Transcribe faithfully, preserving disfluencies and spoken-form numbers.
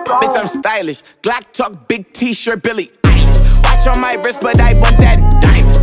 Bitch, I'm stylish. Glock talk, big t-shirt, Billy Eilish. Watch on my wrist, but I want that diamond.